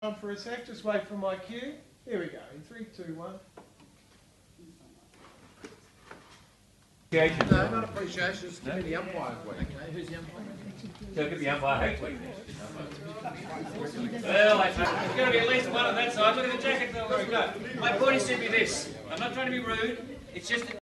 On for a sec, just wait for my cue. Here we go, in 3, 2, 1. No, not appreciation, it's giving the umpires week. Okay, who's the umpire? They'll give the umpire hate week. Well, there's got to be at least one on that side. Look at the jacket. My body sent me this. I'm not trying to be rude. It's just